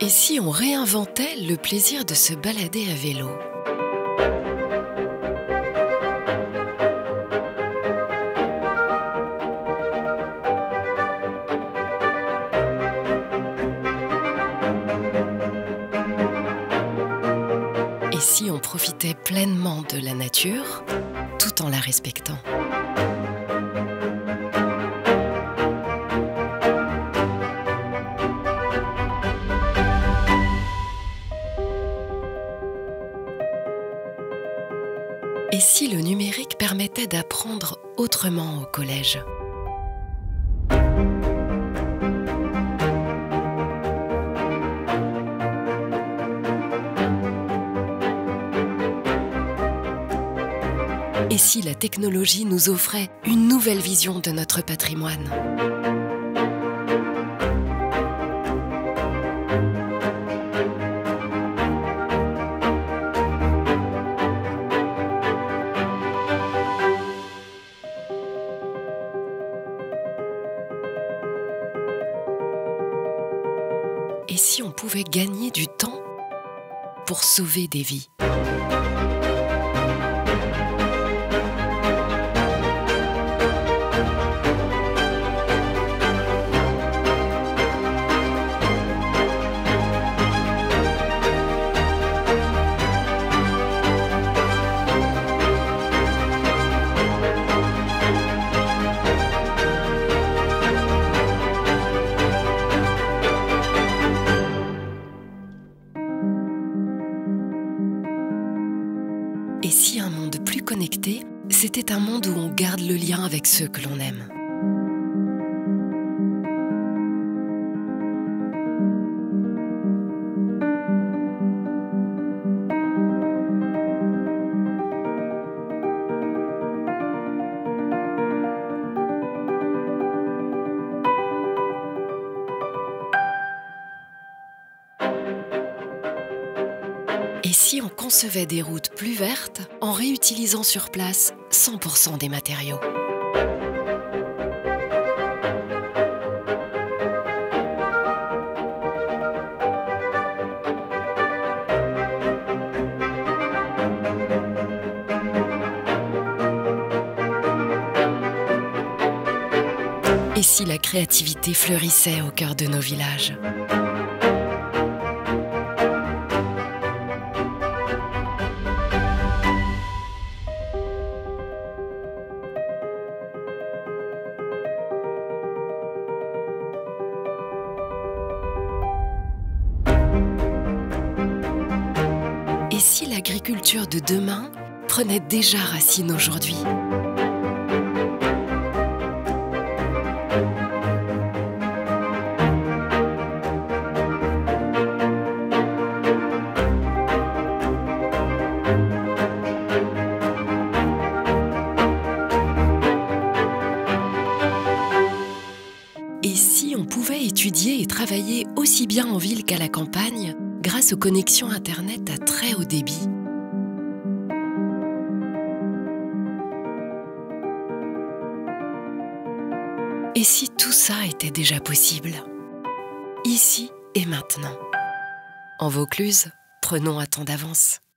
Et si on réinventait le plaisir de se balader à vélo? Et si on profitait pleinement de la nature, tout en la respectant? Et si le numérique permettait d'apprendre autrement au collège? Et si la technologie nous offrait une nouvelle vision de notre patrimoine? Et si on pouvait gagner du temps pour sauver des vies? Et si un monde plus connecté, c'était un monde où on garde le lien avec ceux que l'on aime? Et si on concevait des routes plus vertes en réutilisant sur place 100% des matériaux? Et si la créativité fleurissait au cœur de nos villages? Et si l'agriculture de demain prenait déjà racine aujourd'hui? Et si on pouvait étudier et travailler aussi bien en ville qu'à la campagne, grâce aux connexions Internet à très haut débit? Et si tout ça était déjà possible, ici et maintenant? En Vaucluse, prenons un temps d'avance.